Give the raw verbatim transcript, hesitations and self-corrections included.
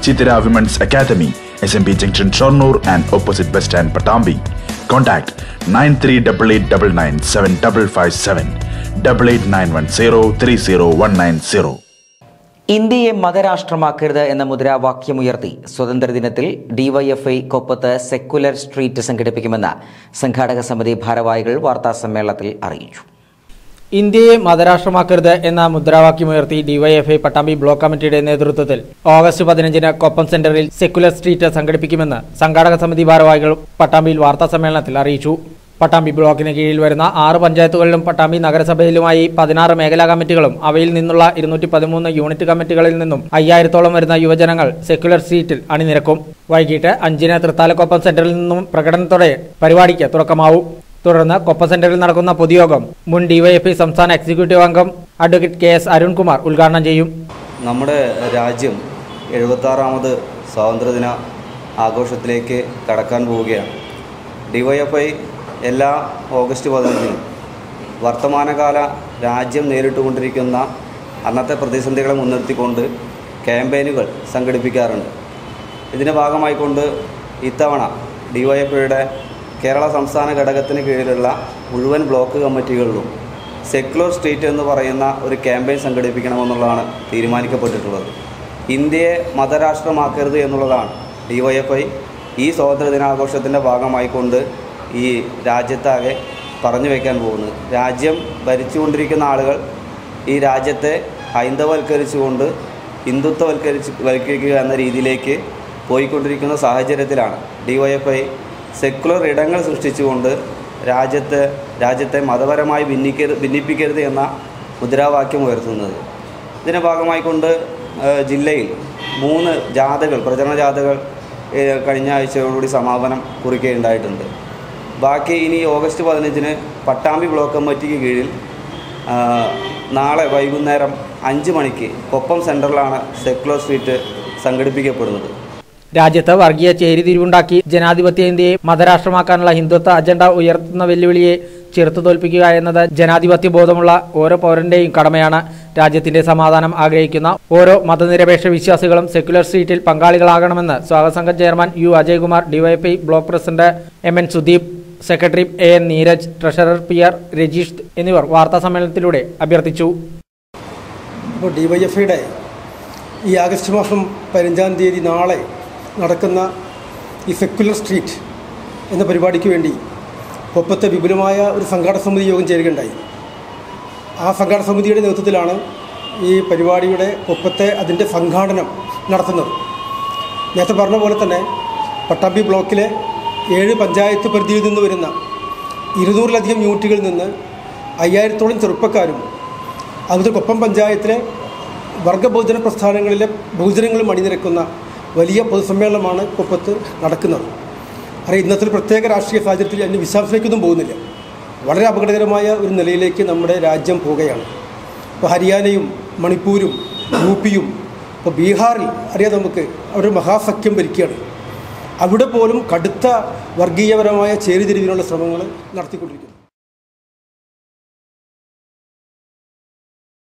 Chitira Women's Academy, S M P Junction, Shornur and opposite Bus Stand, Patambi. Contact nine three eight eight nine nine seven five five seven, eight eight nine one zero three zero one nine zero. ഇന്ത്യയെ മതരാഷ്ട്രമാക്കരുത് എന്ന മുദ്രാവാക്യമുയർത്തി സ്വാതന്ത്ര്യദിനത്തിൽ DYFI കൊപ്പത്ത് secular street സംഘടിപ്പിക്കുമെന്ന് സംഘാടക സമിതി ഭാരവാഹികൾ വാർത്താസമ്മേളനത്തിൽ അറിയിച്ചു. ഇന്ത്യയെ മതരാഷ്ട്രമാക്കരുത് എന്ന മുദ്രാവാക്യമുയർത്തി ഡിവൈഎഫ്ഐ പട്ടാമ്പി ബ്ലോക്ക് കമ്മിറ്റിയുടെ നേതൃത്വത്തിൽ ഓഗസ്റ്റ് പതിനഞ്ചിന് കൊപ്പം സെന്ററിൽ സെക്കുലർ സ്ട്രീറ്റ് സംഘടിപ്പിക്കുമെന്ന് സംഘാടക സമിതി ഭാരവാഹികൾ പട്ടാമ്പിയിൽ വാർത്താസമ്മേളനത്തിൽ അറിയിച്ചു. പട്ടാമ്പി ബ്ലോക്കിന് കീഴിൽ വരുന്ന ആറ് പഞ്ചായത്തുകളിലും പട്ടാമ്പി നഗരസഭയിലുമായി പതിനാറ് മേഖലാ കമ്മിറ്റികളും അവയിൽ നിന്നുള്ള ഇരുന്നൂറ്റി പതിമൂന്ന് യൂണിറ്റ് കമ്മിറ്റികളിൽ നിന്നും അയ്യായിരത്തോളം വരുന്ന യുവജനങ്ങൾ സെക്കുലർ സ്ട്രീറ്റിൽ അണിനിരക്കും. വൈകിട്ട് അഞ്ചിന് തൃത്താലക്കൊപ്പം സെന്ററിൽ നിന്നും പ്രകടനത്തോടെ പരിപാടിക്ക് തുടക്കമാവും. തുടർന്ന് കൊപ്പം സെന്ററിൽ നടക്കുന്ന പൊതുയോഗം മുൻ ഡിവൈഎഫ്ഐ സംസ്ഥാന എക്സിക്യൂട്ടീവ് അംഗം അഡ്വക്കേറ്റ് കെ എസ് അരുൺകുമാർ ഉദ്ഘാടനം ചെയ്യും. നമ്മുടെ രാജ്യം എഴുപത്താറാമത് സ്വാതന്ത്ര്യദിന ആഘോഷത്തിലേക്ക് കടക്കാൻ പോവുകയാണ്. ഡിവൈഎഫ്ഐ എല്ലാ ഓഗസ്റ്റ് പതിനഞ്ചിനും വർത്തമാനകാല രാജ്യം നേരിട്ടുകൊണ്ടിരിക്കുന്ന അന്നത്തെ പ്രതിസന്ധികളെ മുൻനിർത്തിക്കൊണ്ട് ക്യാമ്പയിനുകൾ സംഘടിപ്പിക്കാറുണ്ട്. ഇതിൻ്റെ ഭാഗമായിക്കൊണ്ട് ഇത്തവണ ഡിവൈഎഫ്ഐയുടെ കേരള സംസ്ഥാന ഘടകത്തിന് കീഴിലുള്ള മുഴുവൻ ബ്ലോക്ക് കമ്മിറ്റികളിലും സെക്കുലർ സ്ട്രീറ്റ് എന്ന് പറയുന്ന ഒരു ക്യാമ്പയിൻ സംഘടിപ്പിക്കണമെന്നുള്ളതാണ് തീരുമാനിക്കപ്പെട്ടിട്ടുള്ളത്. ഇന്ത്യയെ മതരാഷ്ട്രമാക്കരുത് എന്നുള്ളതാണ് ഡിവൈഎഫ്ഐ ഈ സ്വാതന്ത്ര്യദിനാഘോഷത്തിൻ്റെ ഭാഗമായിക്കൊണ്ട് ഈ രാജ്യത്താകെ പറഞ്ഞു വയ്ക്കാൻ പോകുന്നത്. രാജ്യം ഭരിച്ചുകൊണ്ടിരിക്കുന്ന ആളുകൾ ഈ രാജ്യത്തെ ഹൈന്ദവവൽക്കരിച്ചുകൊണ്ട് ഹിന്ദുത്വവൽക്കരിച്ച് വൽക്കരിക്കുക എന്ന രീതിയിലേക്ക് പോയിക്കൊണ്ടിരിക്കുന്ന സാഹചര്യത്തിലാണ് ഡിവൈഎഫ്ഐ സെക്കുലർ ഇടങ്ങൾ സൃഷ്ടിച്ചുകൊണ്ട് രാജ്യത്തെ രാജ്യത്തെ മതപരമായി ഭിന്നിക്കരുത് ഭിന്നിപ്പിക്കരുത് എന്ന മുദ്രാവാക്യം ഉയർത്തുന്നത്. ഇതിൻ്റെ ഭാഗമായിക്കൊണ്ട് ജില്ലയിൽ മൂന്ന് ജാഥകൾ പ്രചരണ ജാഥകൾ കഴിഞ്ഞ ആഴ്ചയോടുകൂടി സമാപനം കുറിക്കുകയുണ്ടായിട്ടുണ്ട്. ബാക്കി ഇനി ഓഗസ്റ്റ് പതിനഞ്ചിന് പട്ടാമ്പി ബ്ലോക്ക് കമ്മിറ്റിക്ക് കീഴിൽ നാളെ വൈകുന്നേരം അഞ്ച് മണിക്ക് കൊപ്പം സെൻറ്ററിലാണ് സെക്കുലർ സ്ട്രീറ്റ് സംഘടിപ്പിക്കപ്പെടുന്നത്. രാജ്യത്ത് വർഗീയ ചേരിതിരിവുണ്ടാക്കി ജനാധിപത്യ ഇന്ത്യയെ മതരാഷ്ട്രമാക്കാനുള്ള ഹിന്ദുത്വ അജണ്ട ഉയർത്തുന്ന വെല്ലുവിളിയെ ചെറുത്തു തോൽപ്പിക്കുക എന്നത് ജനാധിപത്യ ബോധമുള്ള ഓരോ പൗരന്റെയും കടമയാണ്. രാജ്യത്തിന്റെ സമാധാനം ആഗ്രഹിക്കുന്ന ഓരോ മതനിരപേക്ഷ വിശ്വാസികളും സെക്കുലർ സ്ട്രീറ്റിൽ പങ്കാളികളാകണമെന്ന് സ്വാഗത സംഘം chairman U Ajaykumar, DYFI block president M N Sudeep, secretary A N Neeraj, treasurer P R Rajeesh എന്നിവർ വാർത്താ സമ്മേളനത്തിലൂടെ അഭ്യർത്ഥിച്ചു. ഇപ്പോൾ ഡിവൈഎഫ്ഐയുടെ ഈ ആഗസ്റ്റ് മാസം പതിനഞ്ചാം തീയതി നാളെ നടക്കുന്ന ഈ സെക്കുലർ സ്ട്രീറ്റ് എന്ന പരിപാടിക്ക് വേണ്ടി കൊപ്പത്തെ വിപുലമായ ഒരു സംഘാടക സമിതി യോഗം ചേരുകയുണ്ടായി. ആ സംഘാടക സമിതിയുടെ നേതൃത്വത്തിലാണ് ഈ പരിപാടിയുടെ കൊപ്പത്തെ അതിൻ്റെ സംഘാടനം നടത്തുന്നത്. നേരത്തെ പറഞ്ഞ പോലെ തന്നെ പട്ടാമ്പി ബ്ലോക്കിലെ ഏഴ് പഞ്ചായത്ത് പരിധിയിൽ നിന്ന് വരുന്ന ഇരുന്നൂറിലധികം യൂണിറ്റുകളിൽ നിന്ന് അയ്യായിരത്തോളം ചെറുപ്പക്കാരും അതുപോലെ കൊപ്പം പഞ്ചായത്തിലെ വർഗ ബഹുജന പ്രസ്ഥാനങ്ങളിലെ ബഹുജനങ്ങളും അണിനിരക്കുന്ന വലിയ പൊതുസമ്മേളനമാണ് കൊപ്പത്ത് നടക്കുന്നത്. അറിയാം, ഇന്നത്തെ ഒരു പ്രത്യേക രാഷ്ട്രീയ സാഹചര്യത്തിൽ അതിന് വിശാംശത്തിലേക്കൊന്നും പോകുന്നില്ല. വളരെ അപകടകരമായ ഒരു നിലയിലേക്ക് നമ്മുടെ രാജ്യം പോവുകയാണ്. ഇപ്പോൾ ഹരിയാനയും മണിപ്പൂരും യു പിയും ഇപ്പോൾ ബീഹാറിൽ അറിയാം നമുക്ക് അവിടെ മഹാസഖ്യം ഭരിക്കുകയാണ്. അവിടെ പോലും കടുത്ത വർഗീയപരമായ ചേരിതിരിവിനുള്ള ശ്രമങ്ങൾ നടത്തിക്കൊണ്ടിരിക്കുന്നു.